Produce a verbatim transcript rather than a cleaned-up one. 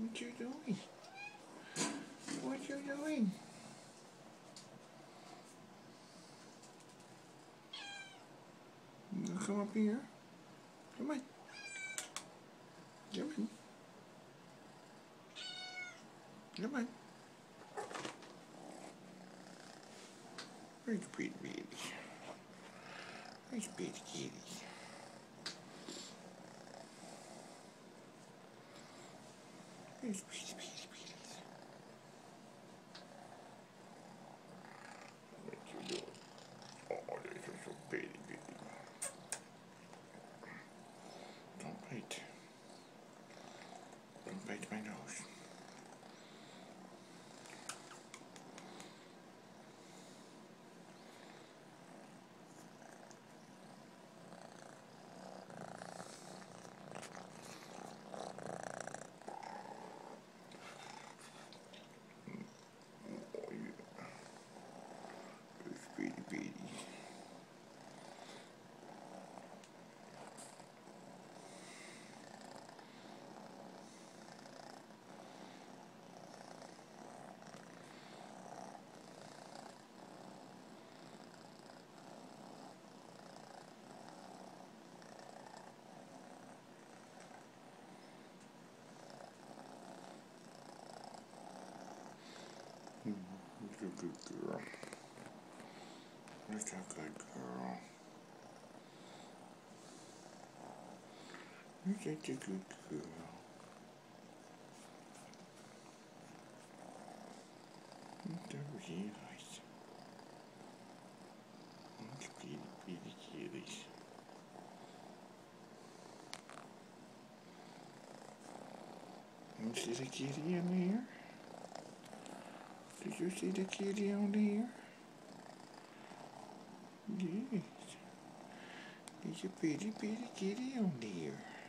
What you doing? What you doing? You gonna come up here? Come on. Come on. Come on. Where's the pretty baby? Where's the pretty kitty? Where's the pretty baby? What you doing? Oh, this is so pretty, baby. Don't bite. Don't bite my nose. Pretty, pretty. You're a good girl. You're a good girl. You're such a good girl. You're really nice. It's pretty, pretty kitties. You see the kitty in there? Did you see the kitty on there? Yes. There's a pretty, pretty kitty on there.